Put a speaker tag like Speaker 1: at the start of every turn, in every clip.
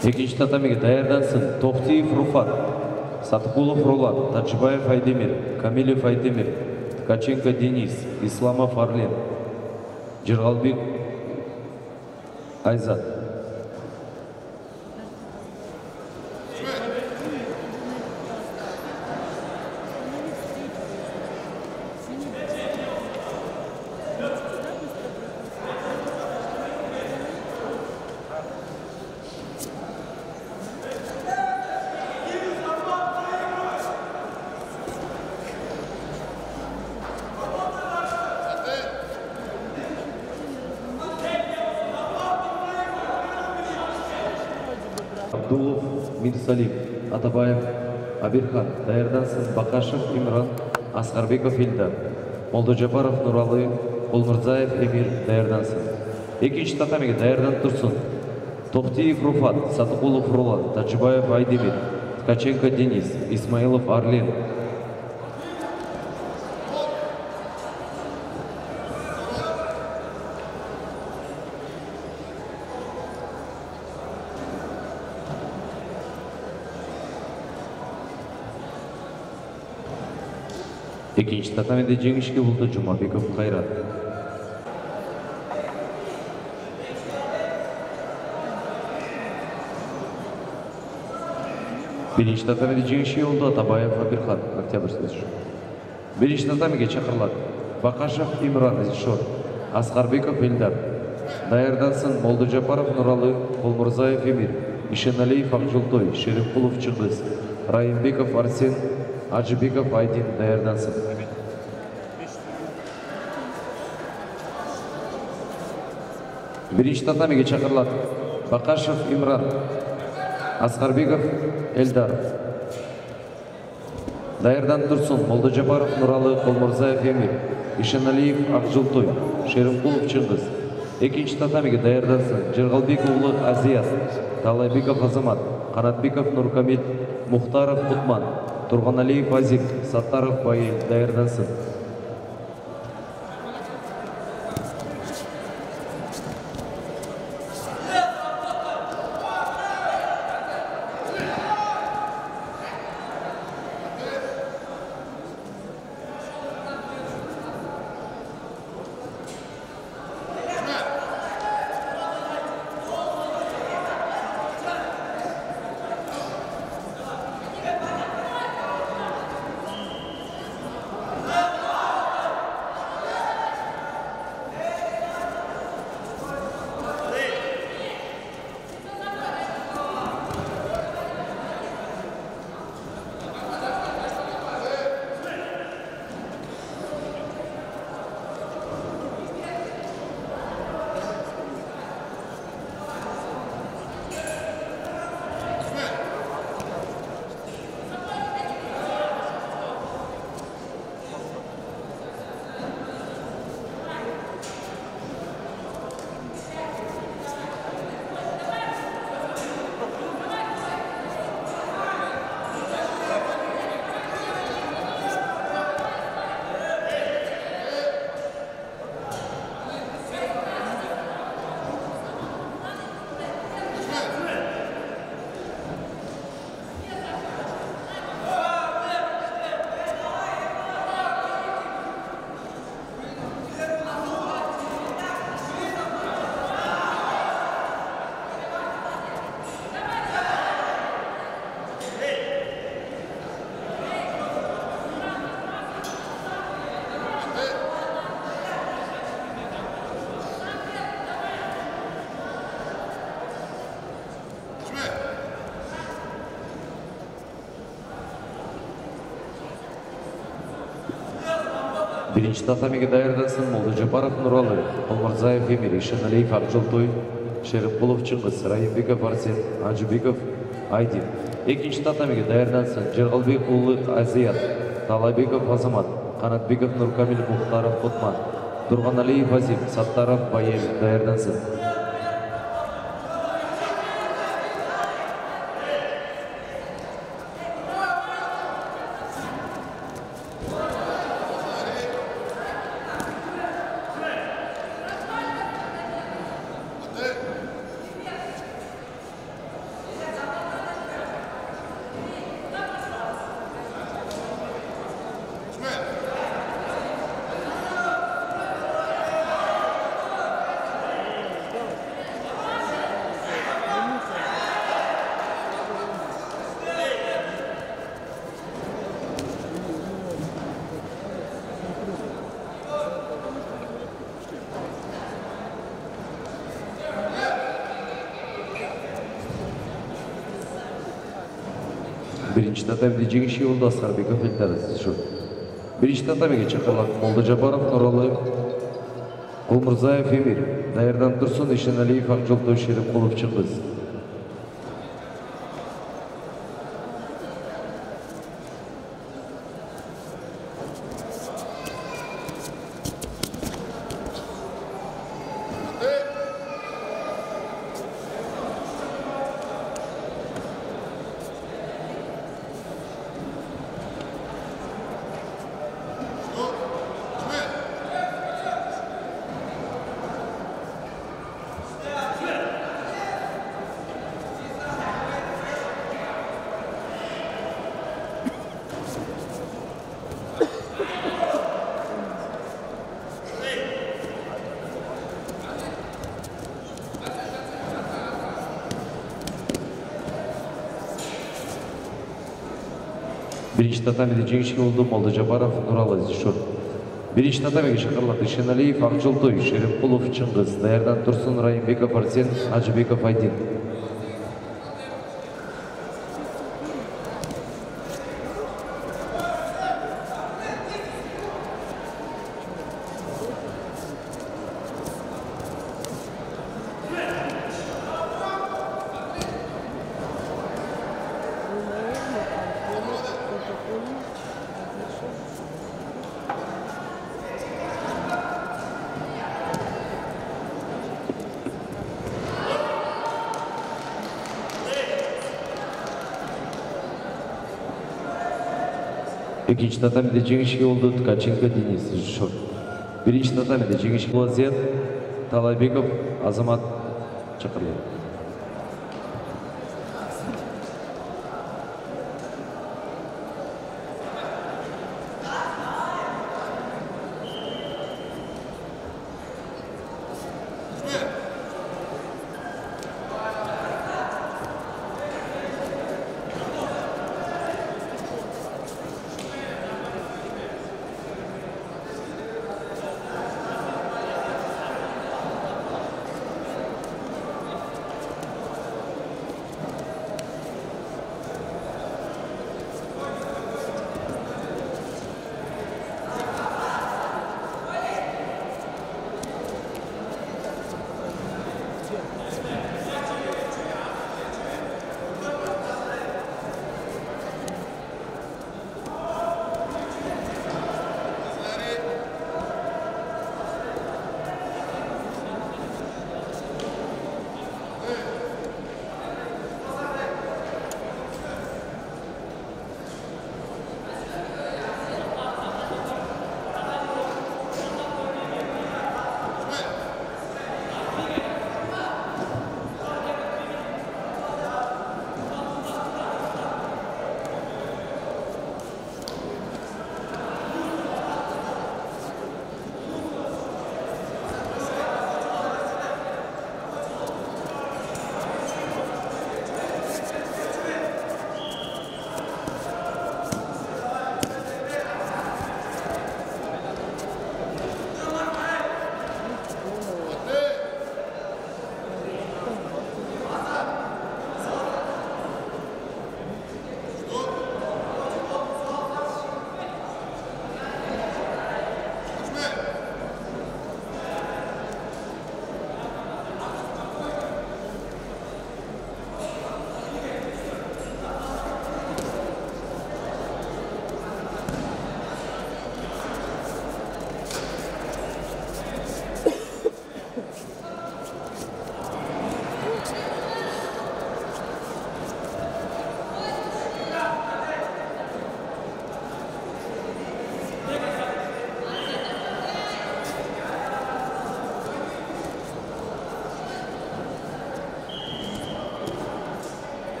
Speaker 1: Екінші татамиге даярдансын Тоқтиев Руфат, Сатқулов Ролан, Тачбаев Айдемир, Камилев Айдемир, Ткаченко Денис, Исламов Арлен, Жырғалбек Айзат. Абдулов Мирсалим, Атабаев Абирхан, даярдансын Бакашев Имран, Асқарбеков Илдар, Молдожапаров Нуралы, Олмырзаев Эмир, даярдансын. Екінші татамиге даярдан тұрсын Тоқтиев Руфат, Сатқулов Ролан, Тачбаев Айдемир, Ткаченко Денис, Исмаилов Арлен. Екінші татамиде жеңішке болды Жұмабеков Қайрат. Бірінші татамиде жеңішке болды Атабаев Абирхан, Октябрьский. Бірінші татамиге шақырылады Бақашев Имран Изшор, Асқарбеков Илдар. Даярдансын Молдожапаров Нуралы, Олмырзаев Эмир, Ишеналиев Ақжолтой, Шерифқұлов Чыңғыз, Райымбеков Арсен, Аджыбеков Айдин, даярдансын. Бірінші татамиге шақырылады Бақашев Имран, Асқарбеков Элдар. Даярдан тұрсын Молдожапаров Нуралы, Олмырзаев Эмир, Ишеналиев Ақжолтой, Шерифқұлов Чыңғыз. Екінші татамиге даярдансын Жырғалбек ұлы Азият, Талайбеков Азамат, Қанатбеков Нуркамил, Мұхтаров Құтман, Тұрғаналиев Азик, Саттаров Байел, даярдансын. Бірінші татамиге даярдансын Молдожапаров Нуралы, Олмырзаев Эмир, Ишеналиев Ақжолтой, Шерифқұлов Чыңғыз, Райымбеков Арсен, Аджыбеков Айдин. Екінші татамиге даярдансын Жырғалбек ұлы Азият, Талайбеков Азамат, Қанатбеков Нуркамил, Мұхтаров Құтман, Тұрғаналиев Азим, Саттаров Байел, даярдансын. Birinchi tatamiga jengishga yo'lda Asqarbekov Eltaraz shu. Birinchi tatamiga chaqaloq Moldajabarov Nurali Qulmurzayev Emir. Dayardan Tursun Eshenaliyev Aqjoltoy Sheribqulov Ching'iz. Birinchi tatamida jengishga yo'lda Moldajabarov Nurali Zishur. Birinchi tatamiga chaqiriq Eshenaliyev Aqjoltoy Sheribqulov Ching'iz. Dayardan Tursun Rayimbekov Arsen Hajibekov Aydin. İkinci tatamida jengishga yo'lda Tkachenko Denis Zishur. Birinchi tatamida jengishga vaziyat Talaybekov Azamat chaqiriladi.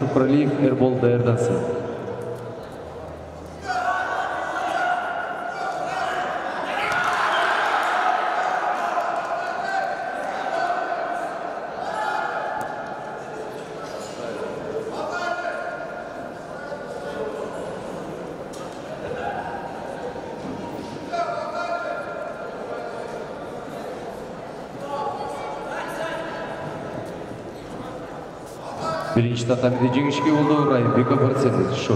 Speaker 1: Шукралиев Эрбол даярдансын. Birinci tatamide жеңишке oldu Райымбеков Арсений Шот.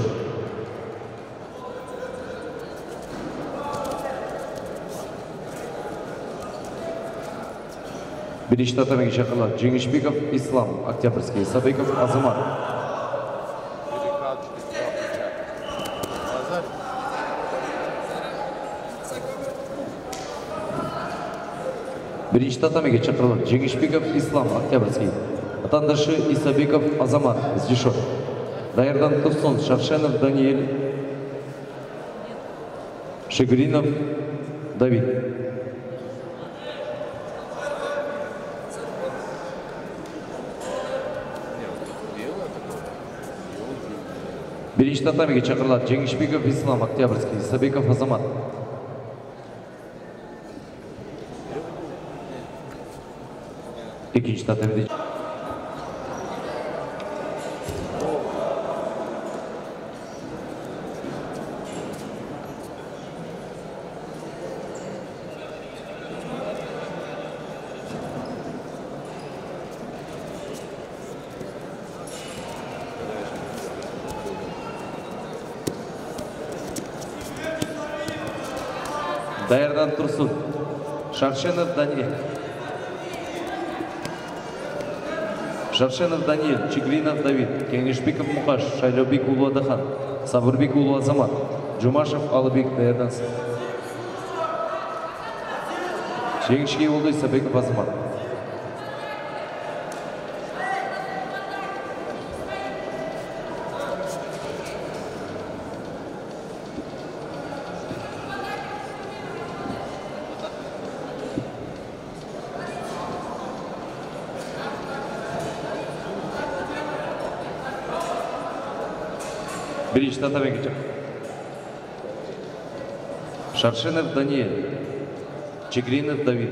Speaker 1: Birinci tatamige шақырылады Жеңишбеков Ислам, Октябрьский, Сабеков Азамат. Birinci tatamige шақырылады Жеңишбеков Ислам, Октябрьский. Атандашы Исабеков Азамат, Здешов. Даярдан Турсун, Шаршенов Даниэль, Шегринов Давид. Birinci tatamiga шақырылады Жеңишбеков Ислам, Октябрьский, Исабеков Азамат. İkinci tatamiде Даярдан Турсун, Шаршенов Даниэль. Шаршенов Даниэль, Чигринов Давид, Кеңешбеков Мухаш, Шайлобек Улу Адахан, Сабырбек Улу Азамат, Жумашев Алыбек даярдансын. Жеңишке oldu Исабеков Азамат. Birinci tatamiga geçecek. Шаршенов Даниэль, Чигринов Давид.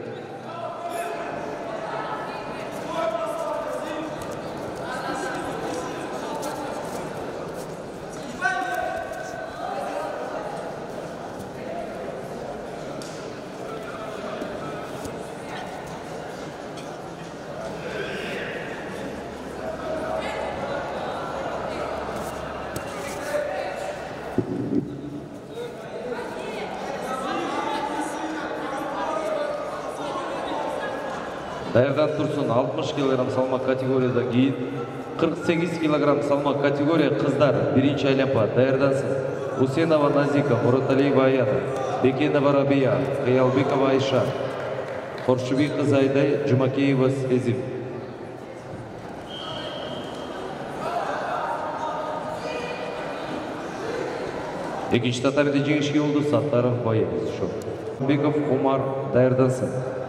Speaker 1: Даярдан Турсун 60 кг салмак категориядан кейін 48 кг салмак категория қыздар биринчи айланпа даярдансын. Усенова Назика, Мураталиева Аяна, Бекенова Рабия, Каялбекова Айша, Хоршубек кызы Айдай, Жумакеева Сезим. Экинчи татамиде жеңишке oldu Саттаров Байы. Беков Умар даярдансын.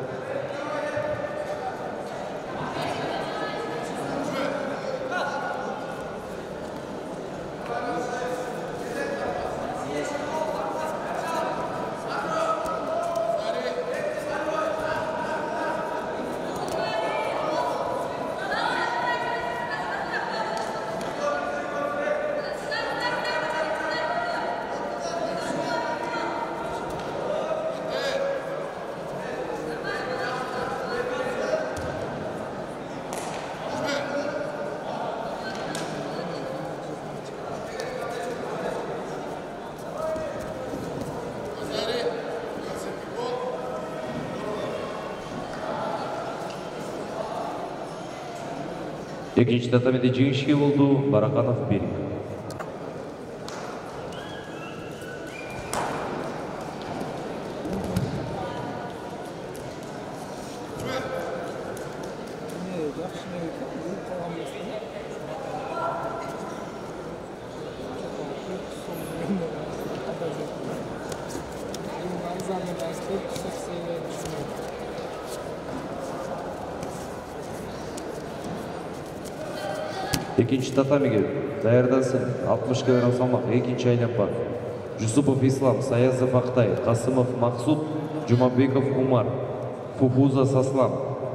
Speaker 1: Экинчи татамиде жеңишке oldu Бараканов Берик. Экинчи татамиге даярдансын 60 кг салмак экинчи айланма. Жусупов Ислам, Саязов Актай, Касымов Максут, Жумабеков Умар, Фуфуза Саслам.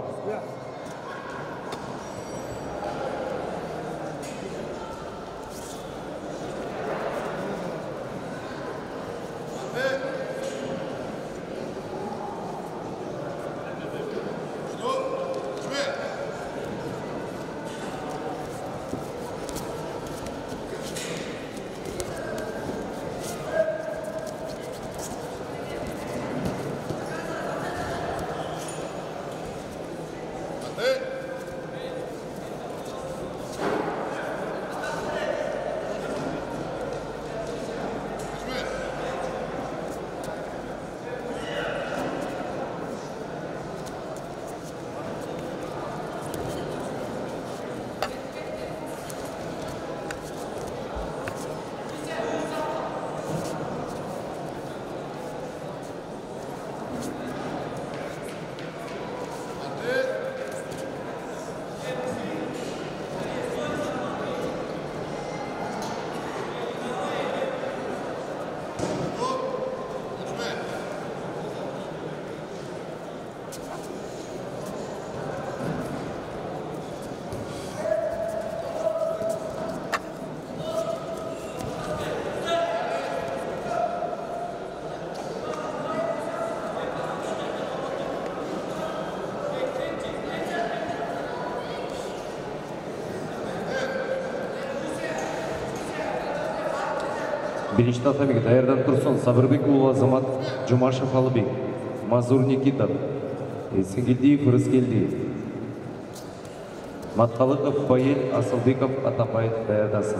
Speaker 1: Биринчи татамиге даярданып турсун Сабырбек уулу Азамат, Жумашев Алыбек, Мазур Никитов, Сингелдиев Рыскелдиев, Маткалыков Байел, Асылбеков Атамбаев даярдансын.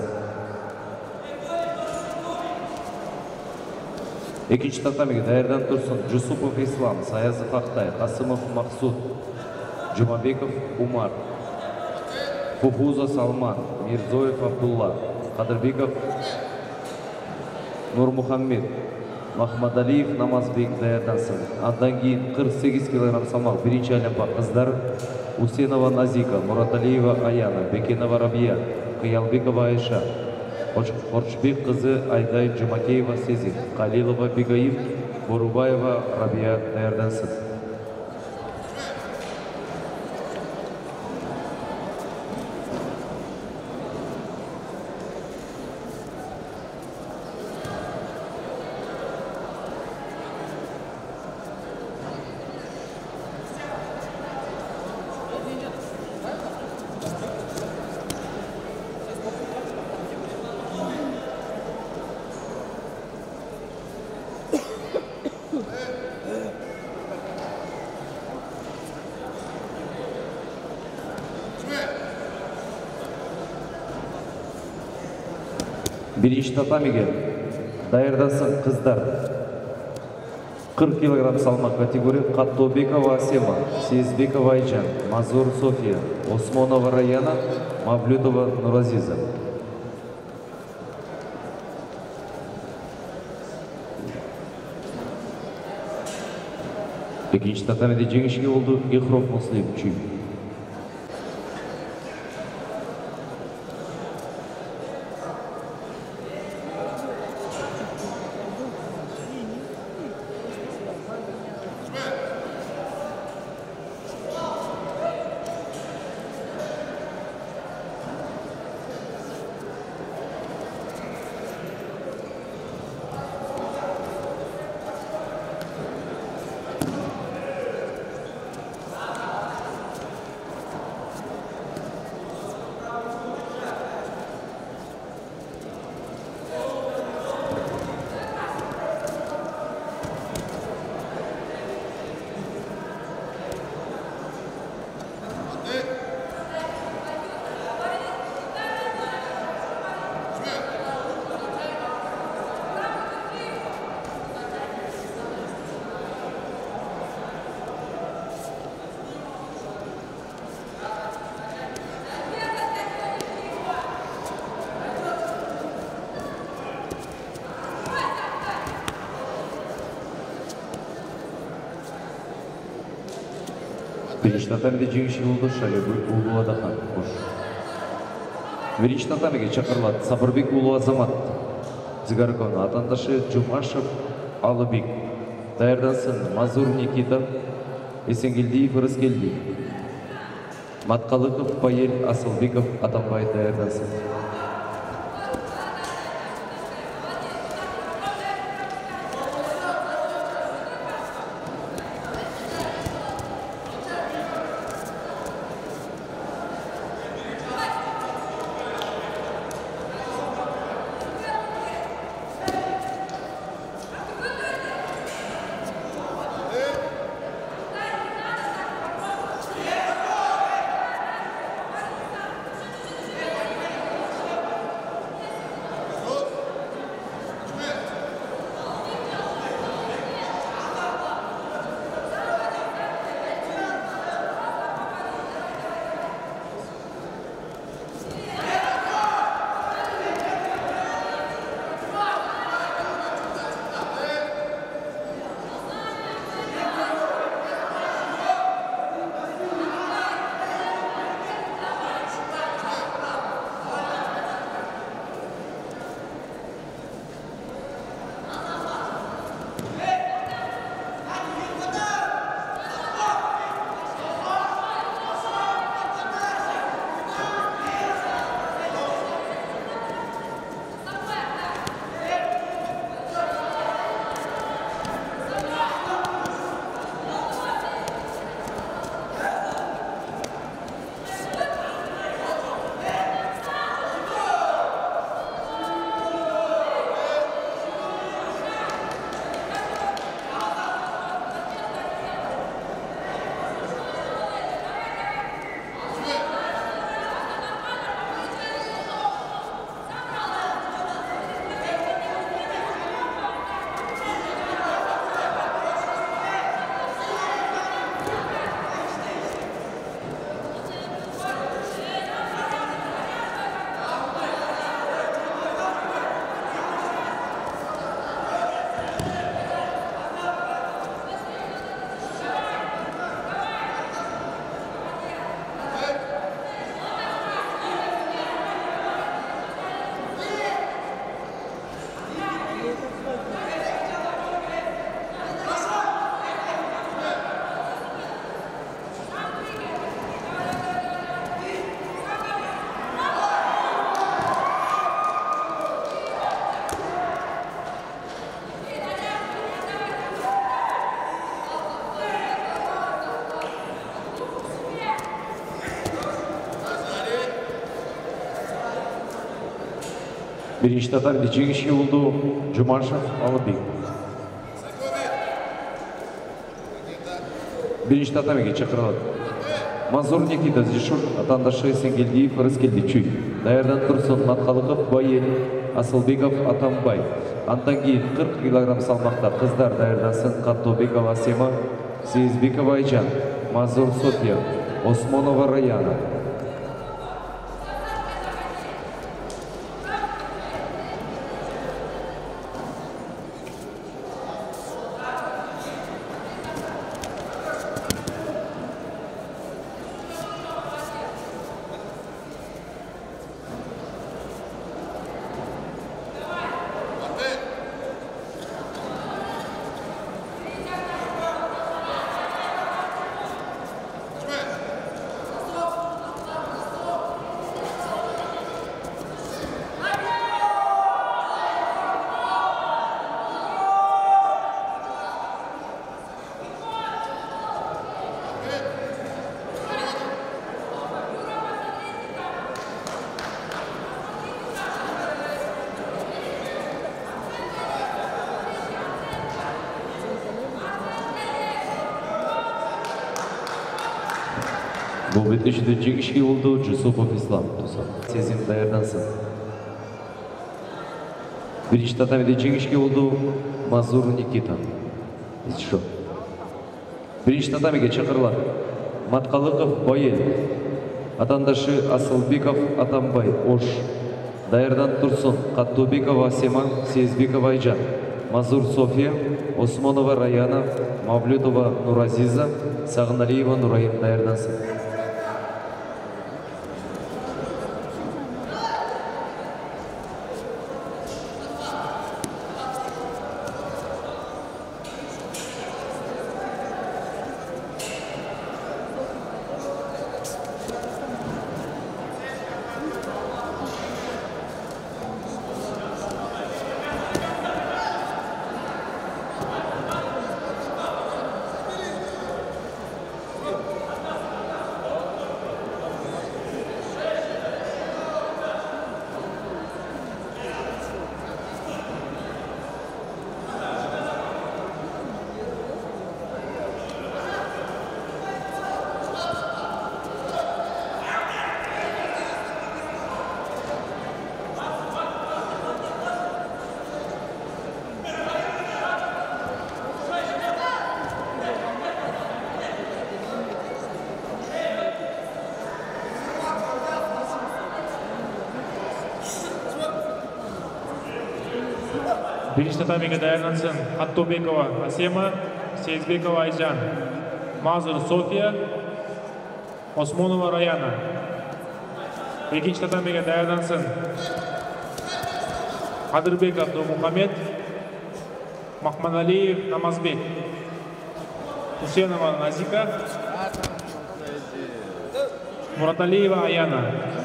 Speaker 1: Экинчи татамиге даярданып турсун Жусупов Ислам, Саязов Актай, Касымов Максут, Жумабеков Умар, Фуфуза Салман, Мирзоев Абдулла, Кадырбеков Нурмухаммед, Махмадалиев Намазбек даярдансын. Андан кийин 48 кг салмак биринчи айланма кыздар Усенова Назика, Мураталиева Аяна, Бекенова Рабия, Кыялбекова Айша, Хорчбек кызы Айдай Жумакеева Сезин, Калилова Бегаив, Борубаева Рабия даярдансын. Биринчи татамиге даярдансын кыздар 40 кг салмак категория Каттобекова Асема, Сезбекова Айжан, Мазур София, Осмонова Раяна, Мавлютова Нуразиза. Экинчи татамиде жеңишке болду Ихров Муслим Чүй. Биринчи татамиде жеңишке болду Шалебек уулу Адахан. Бірінші татамиге шақырылады Сабырбек Улу Азамат. Зигаркон атандашы Жумашев Алыбек. Даярдансын Мазур Никита, Есенгелдиев Рыскелди. Матқалықов Байел Асылбеков Атамбай даярдансын. Birinci tatami Dicegişki oldu Cumarşaf Alıbek. Birinci tatamiga chaqiradi. Manzur Nikita Zishur atandaşı Есенгелдиев Рыскелди Чуй. Daярдан Tursun Matqalıqov Bayel Asılbekov Атамбай. Andan keyin 40 kg salmoqda qizlar daярdansın Qatтобекова Sema, Seyizbekova Ayjan, Mazur Sofya, Osmonova Rayana. Bu bitişide Cegişki oldu Cüsupov İslam. Sezim daярdansın. Birinci tatamide Cegişki oldu Mazur Nikita. Birinci tatamiga chaqirilar. Matqalıqov Bayel. Atandaşı Asılbekov Атамбай Oş. Daярдан Tursun Qatтобекова Sema, Seyizbekova Ayjan. Mazur Sofya, Osmonova Rayana, Mavludova Nurazizа, Sağnaliyeva Nurayim daярdansın.
Speaker 2: Birinchi tatamiga tayyorlansin Xattobekova Asema, Sezbekova Ayjan, Mazur Sofiya, Osmonova Rayana. Ikkinchi tatamiga tayyorlansin Qadirbekov Muhammad, Mahmadaliyev Namazbek, Husenova Nazika, Murataliyeva Ayana.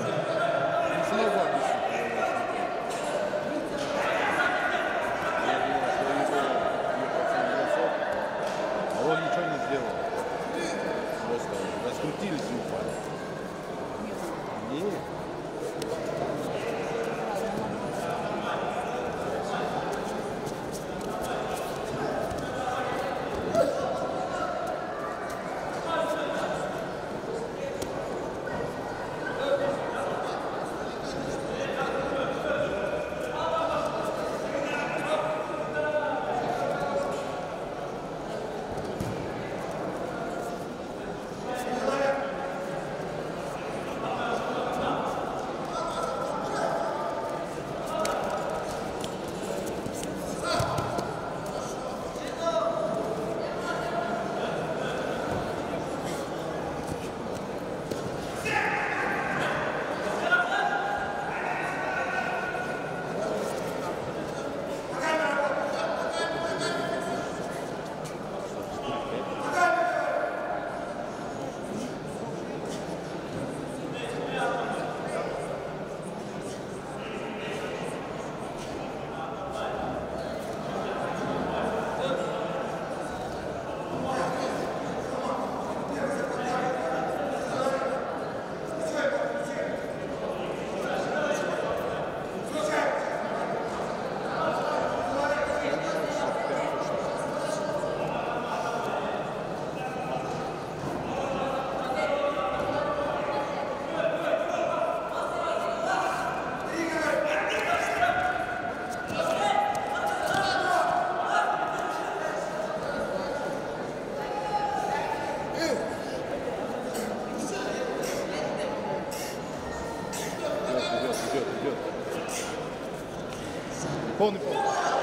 Speaker 3: Полный пол.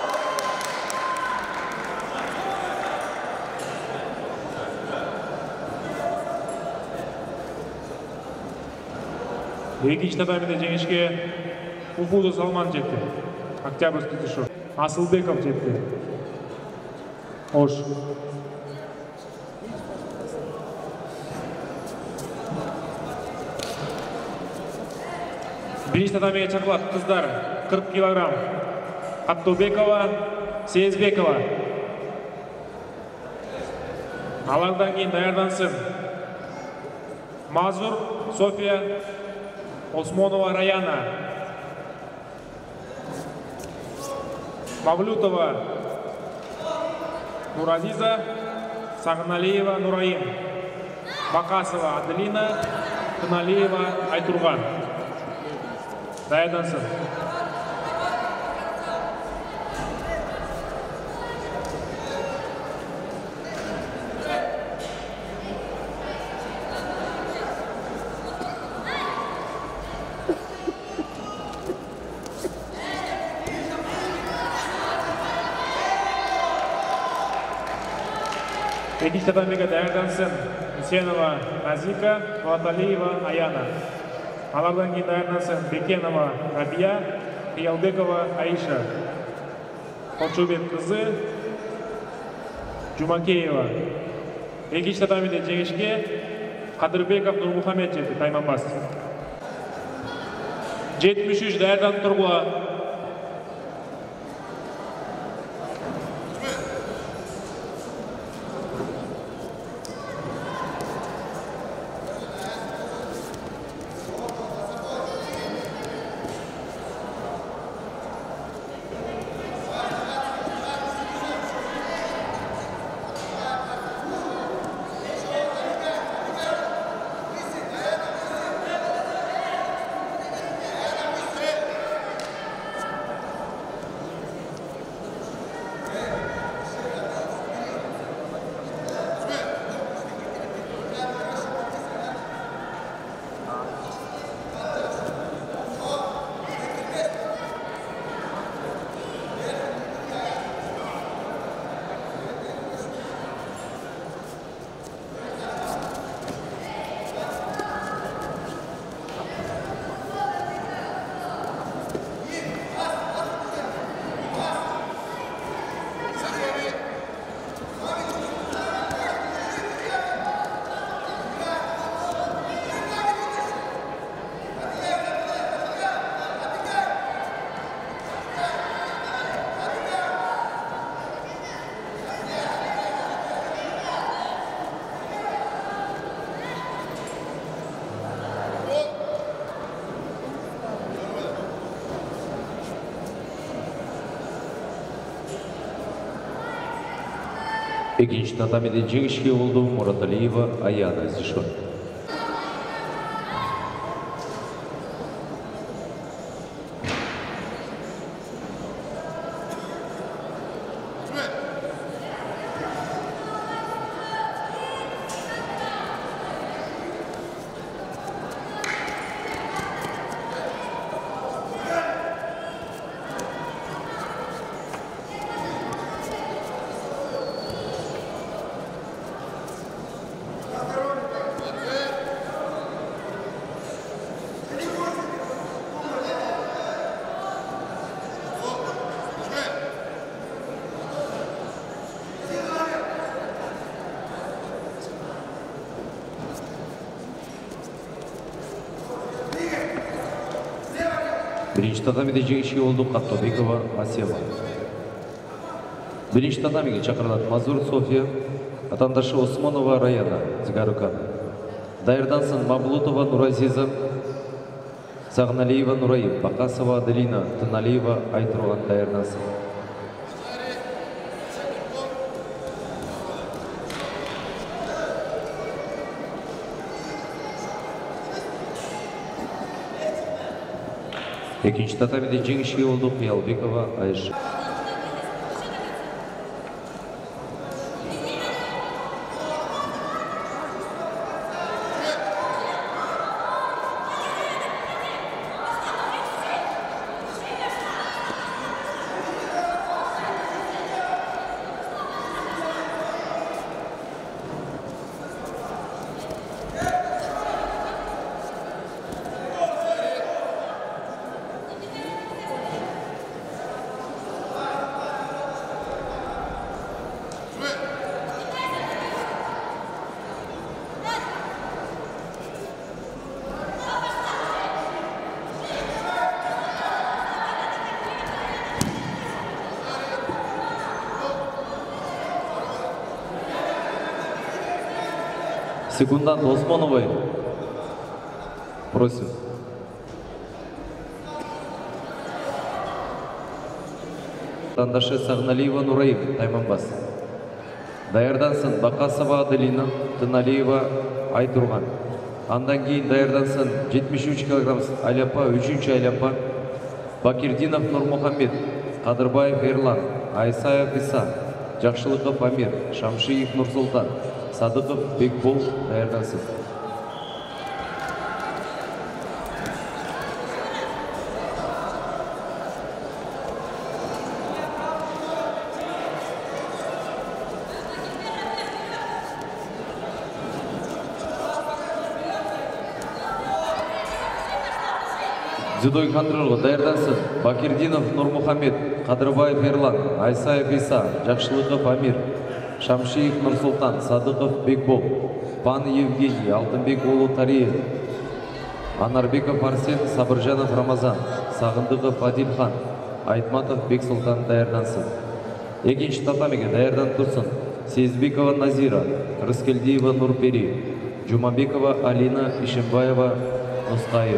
Speaker 2: Ikkinchi tatamida jengishga Ufuzo Salman jetdi. Oktyabrskiy tushib. Asılbekov jetdi. Osh. Birinchi tatamiga chaqiladi qizlar 40 kilogramm. Xattobekova, Sezbekova. Alardan keyin tayyorlansin Mazur Sofiya, Osmonova Rayana, Mavlutova Nuraziza, Sag'naliyeva Nuraim, Baqasova Adelina, Tunaliyeva Ayturg'an. Tayyorlansin. Ikkinchi tatamiga tayyorlansin Husenova Nazika, Murataliyeva Ayana. Alardan keyin tayyorlansin Bekenova Rabiya, Qiyalbekova Aisha, Qochobek qizi Jumakeyeva. Ikkinchi tatamida jengishga Qadirbekov Nurmuhammad jetdi Taymanbas. 73 tayyorlanib turiblar.
Speaker 1: Екінші татамиде жеңішке болды Мұраталиева Аяна Зишон. Бірінші татамиде жеңішке болды Қаттобекова Асема. Бірінші татамиге шақырылады Мазур София, атандашы Османова Раяна Зигарукан. Дайырдансын Мабулутова Нуразиза, Сағналиева Нураим, Бақасова Аделина, Тыналиева Айтруған дайырдансын. Екінші татамиде жеңішке болды Қиялбекова Айша. Секундант Османовой. Просим. Атандашы Сағналиева Нураим, Тайманбас. Дайырдансын Бақасова Аделина, Тыналиева Айтурған. Андан кейін дайырдансын 73 кг Айляпа, 3-ші Айляпа, Бакирдинов Нурмухаммед, Қадырбаев Ерлан, Айсаев Иса, Жақшылықов Амир, Шамшиев Нұрсултан, Садықов Бекбол дайырдансын. Дзюдой қандырылғы дайырдансын. Бакирдинов Нурмухаммед, Қадырбаев Ерлан, Айсаев Иса, Жақшылықов Амир, Шамшиев Нұрсултан, Садықов Бекбол, Пан Евгений, Алтынбек Олу Тариев, Анарбеков Арсен, Сабыржанов Рамазан, Сағындықов Адилхан, Айтматов Бексултан дайырдансын. Екінші татамиге дайырдан тұрсын. Сезбекова Назира, Рыскелдиева Нурпери, Жумабекова Алина, Ишимбаева Нұсқайы.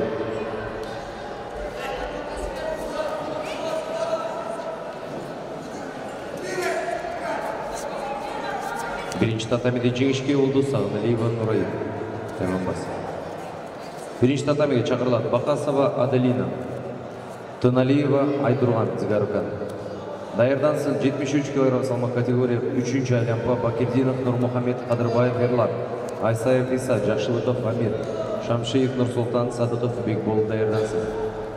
Speaker 1: Бірінші татамиде жеңішке олды Сағналиева Нураим. Тайманбас. Бірінші татамиге шақырылады Бақасова Аделина, Тыналиева Айдурған Зигарукан. Дайырдансын 73 кг салмақ категория 3-ші Айляпа, Бакирдинов Нурмухаммед, Қадырбаев Ерлан, Айсаев Иса, Жақшылықов Амир, Шамшиев Нұрсултан, Садықов Бекбол дайырдансын.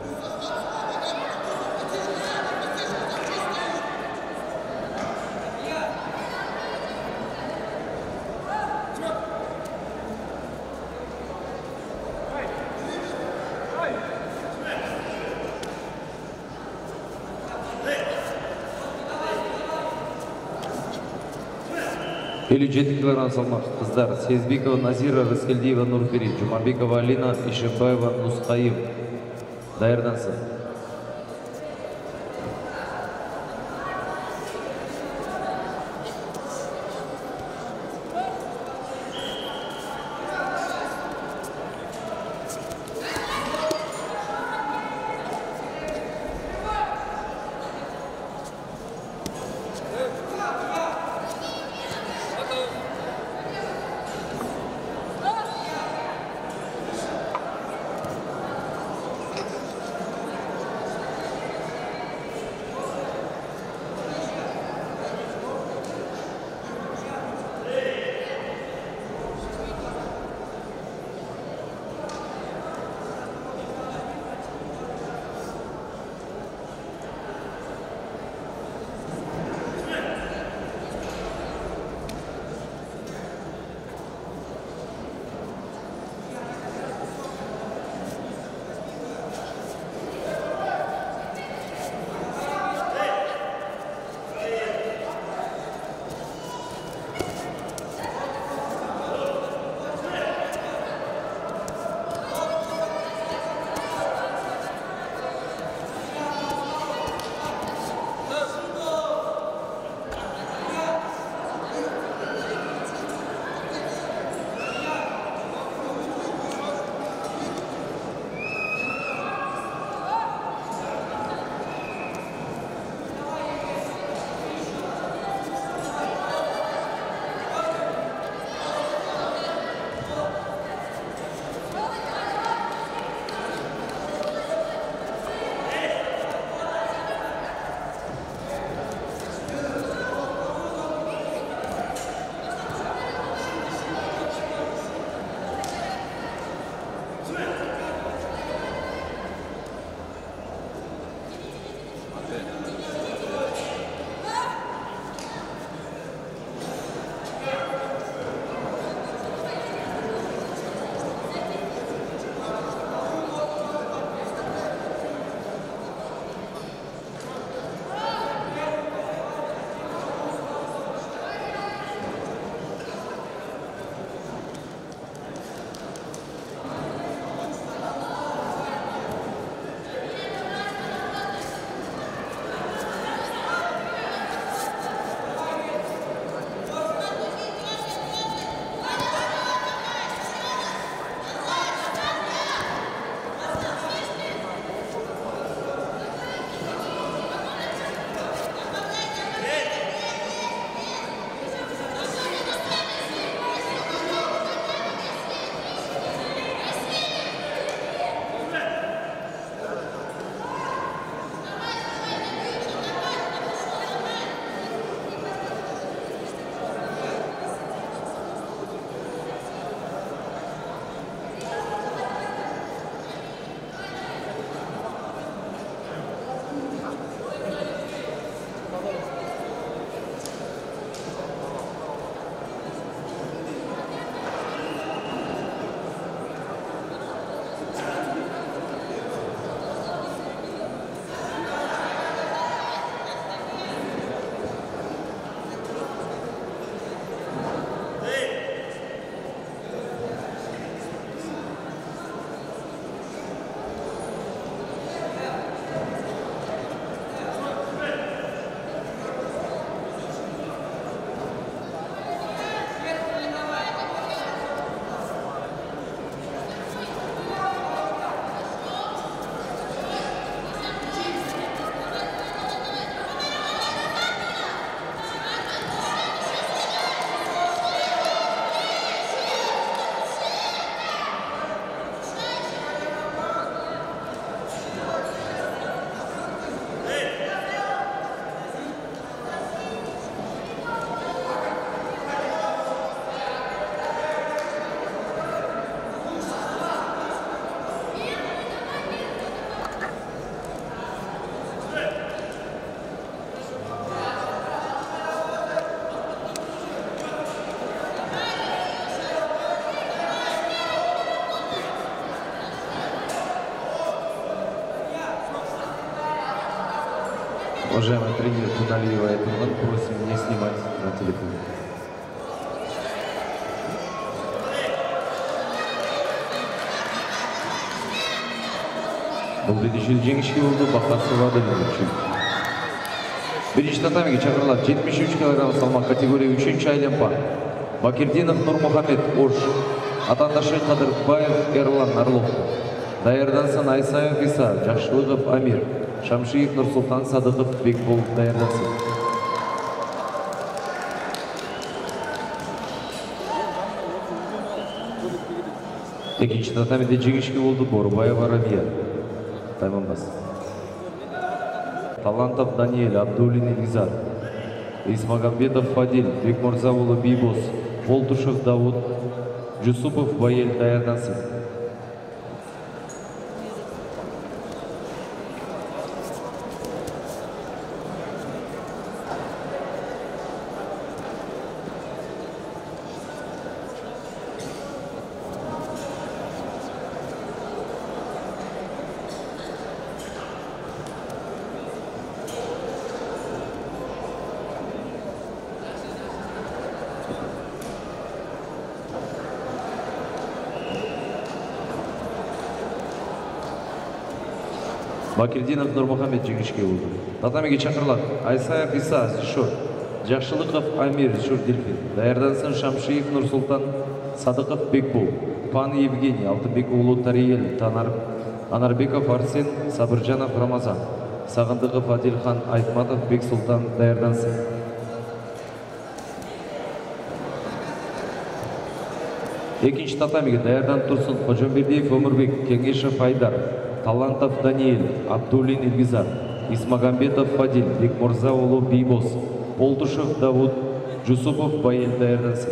Speaker 1: Елу 7 кг салмақ қыздар Сезбекова Назира, Рыскелдиева Нурпери, Жумабекова Алина, Ишимбаева Нұсқайым дайырдансын. Уважаемый тренер Туналиева и Турган, просим не снимать на телефон. Бұл бедешіл жеңішке болды, бақасы вады мүмкін. Бірінші татамиге чақырылады 73 кг салмақ категория 3-ші айлемпа. Бакирдинов Нурмухамед Ош, атандашы Қадырбаев Эрлан Орлов. Даярдансын Айсаев Иса, Жақшылығов Амир, Шамшиев Нұрсұлтан Садықов Бекбол даярдансын. Екінші татамиде жеңішке болды Борбаева Рабия. Тайманбас. Талантов Даниэль, Абдуллин Илгизар, Исмагамбетов Фадил, Бекмурзаулы Бейбос, Болтушев Давуд, Жусупов Байел даярдансын. Бакирдинов Нурмухамед жеңішке болды. Татамиге чақырылады. Айсаев Иса, Зишор, Жақшылықов Амир, Зишор Дельфин. Даярдансын Шамшиев Нұрсұлтан, Садықов Бекбол, Пан Евгений, Алтынбекұлы Тариел, Анарбеков Арсен, Сабыржанов Рамазан, Сағындықов Адилхан, Айтматов Бексұлтан даярдансын. Екінші татамиге даярдан тұрсын Қожамбердиев Өмірбек, Кеңешев Айдар, Талантов Даниэль, Абдуллин Илгизар, Исмагамбетов Фадил, Бекмурзаулы Бейбос, Болтушев Давуд, Жусупов Байел даярдансын.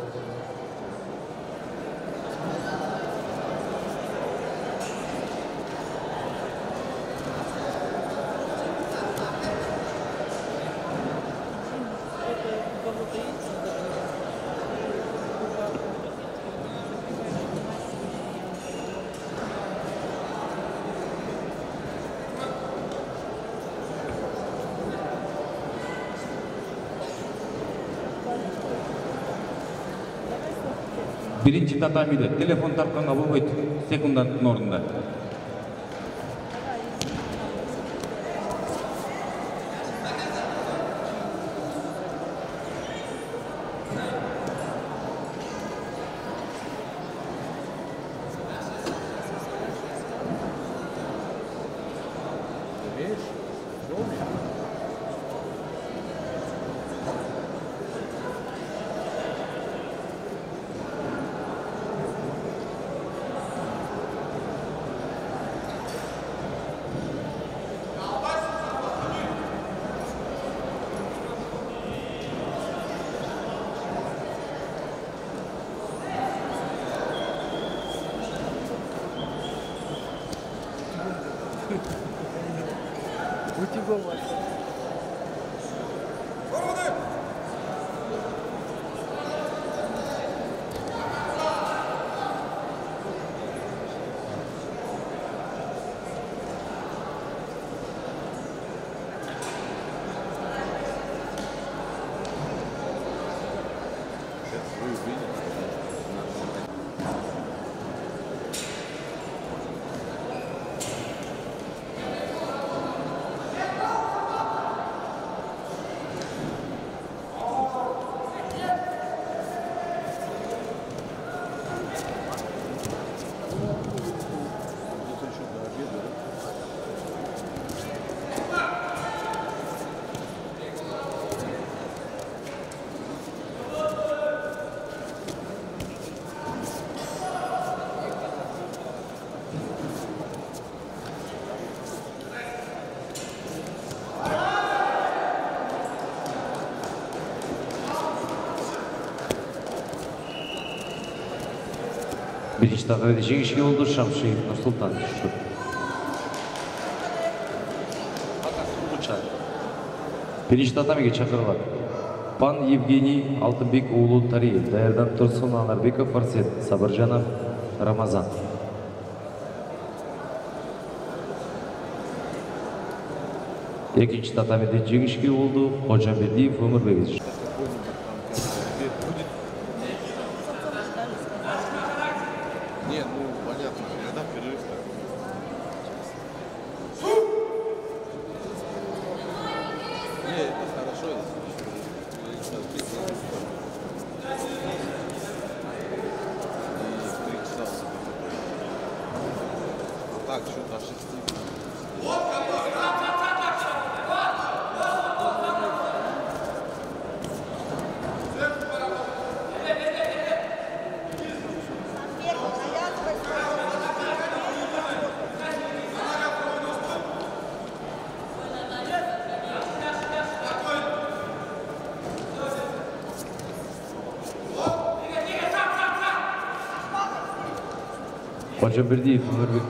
Speaker 3: Birinci tatamide telefon tartqanға болбойт, секунданттың орнында.
Speaker 1: Бірінші татамиде жеңішке болды Шамшиев Нұрсұлтан. Бірінші татамиге чақырылады. Пан Евгений, Алтынбек Улы Тариев, даярдан тұрсын Анарбеков Арсен, Сабыржанов Рамазан. Экинчи татамиде жеңишке болду Кожомбердиев Өмүрбек.
Speaker 4: Нет, ну понятно, когда перерыв. Не, это хорошо. Так, что-то ошибки.
Speaker 1: Кожомбердиев Өмүрбек.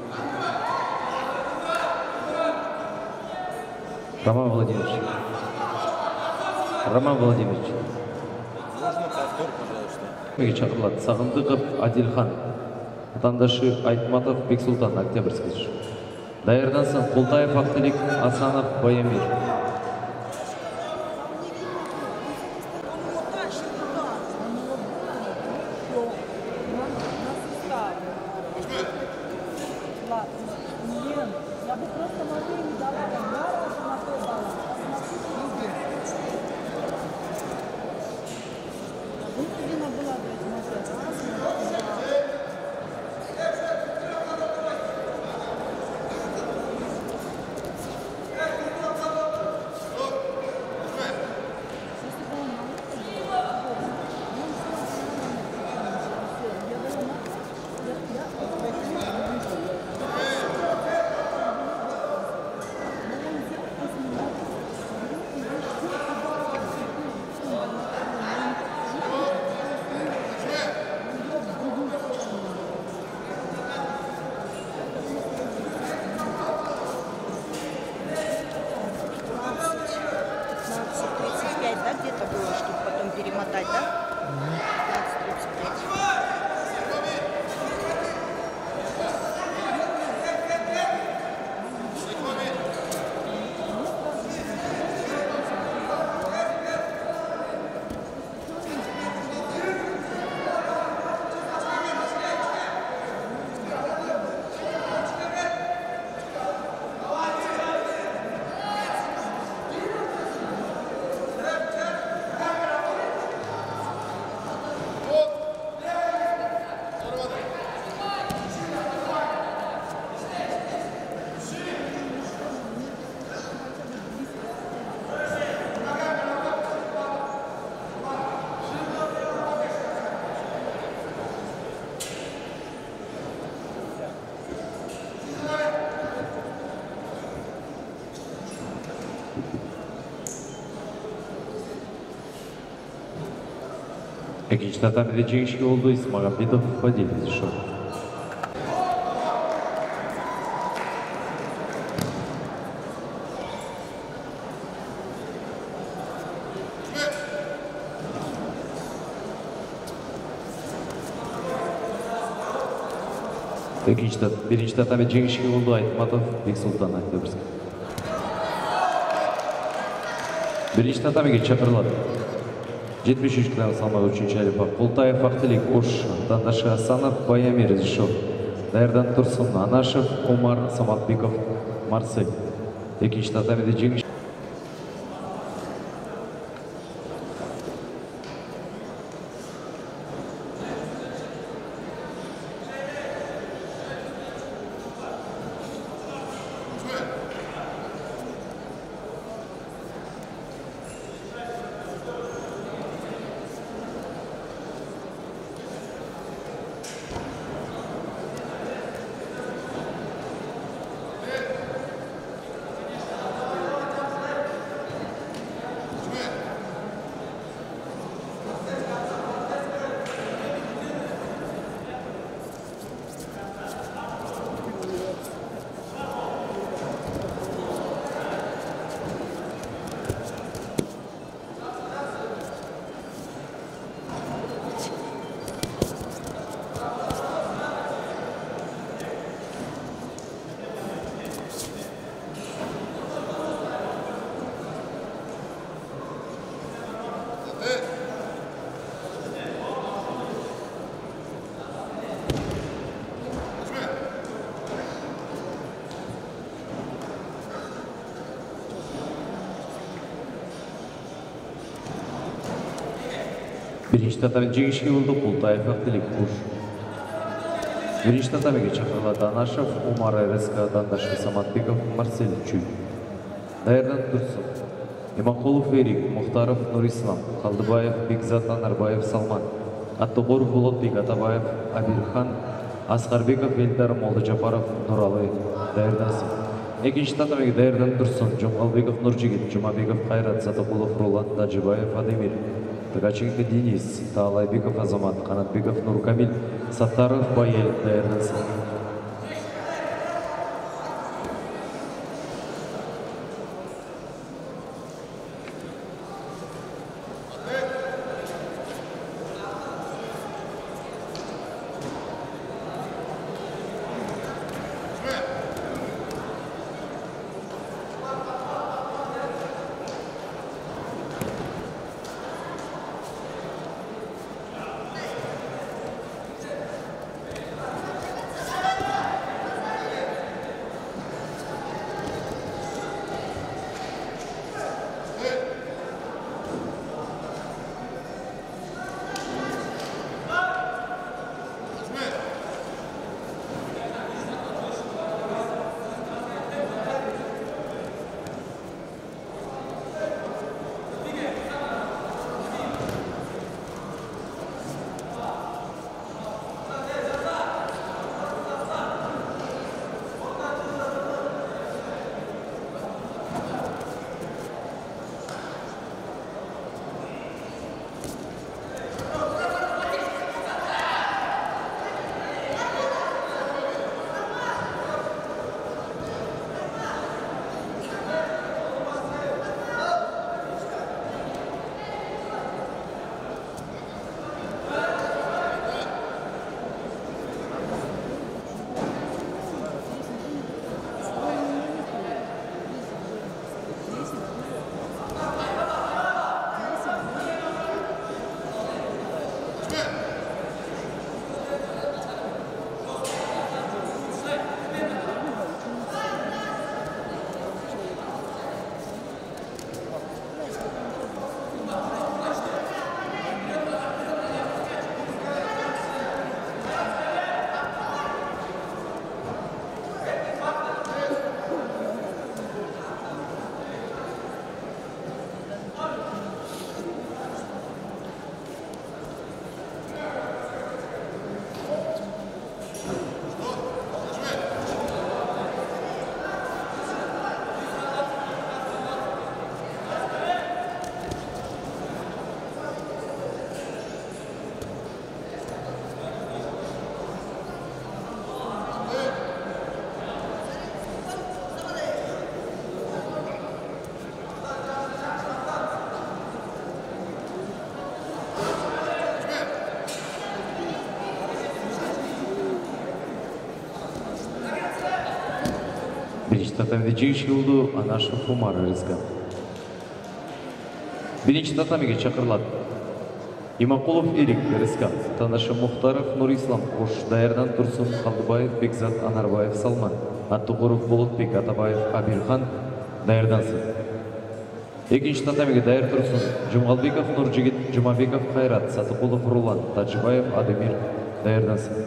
Speaker 1: Роман Владимирович.
Speaker 4: Можно повтор, пожалуйста?
Speaker 1: Чакырылат Сагындыков Адилхан. Атандашы Айтматов Бексултан Октябрьский. Даярдансын Култаев Актылик Асанов Баямир.
Speaker 5: Где-то было, чтобы потом перемотать, да? 15:35.
Speaker 1: Экинчи татамиде жеңишке болду Исмагамбетов Фадил Изишов. Биринчи татамиде жеңишке болду Айтматов Бексултан Октябрьский. Биринчи татамиге чакырылат 73 кг салмак үчүнчү алипа Култаев Актылик Ош, атандашы Асанов Баямир Изишов. Даярдан Турсун Анашев Омар Саматбеков Марсель. Экинчи татамиде жеңиш. Birinci tatami jigishki bo'ldi Qultayev Abdilik Qush. Birinchi tatamiga chaqiriladi Anashov, Umar RSK, Dandashi Samatbekov, Marcel Chuy. Dayardan Tursun, Imaqulov Erik, Muxtarov Nurislom, Qaldibayev Bekzat Anarbayev Salman, Attug'urov Bulutbek Atabayev, Abirxan, Asqarbekov Eldar Moldajaparov, Nurali. Dayardan so'ng. Ikkinchi tatamiga Dayardan Tursun, Jumqalbekov Nurjigit, Jumabekov Qayrat, Satoqulov Roland, Dajibayev Ademir, Tagachenko Денис, Таалайбеков Азамат, Qanatbekov Nurkamil, Sattarov Bayel. Dayardan so'ng. Birinchi tatamiga jigishki bo'ldi Anashov Umar RSK. Birinchi tatamiga chaqiriladi Imaqulov Erik RSK, Tandashi Muxtarov Nurislom Qush, Dayardan Tursun, Qaldibayev Bekzat Anarbayev Salman, Attug'urov Bulutbek Atabayev Abirxan. Dayardan so'ng. Ikkinchi tatamiga Dayar Tursun, Jumqalbekov Nurjigit, Jumabekov Qayrat, Satoqulov Roland, Dajibayev Ademir. Dayardan so'ng.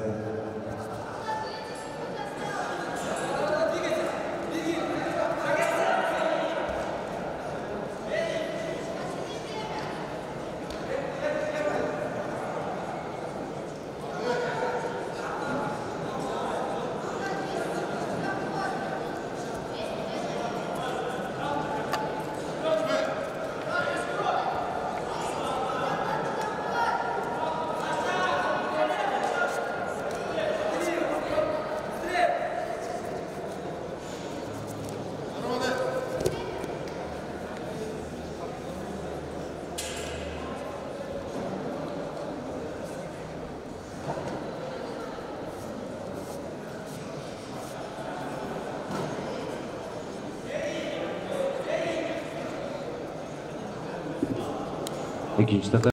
Speaker 1: İkinci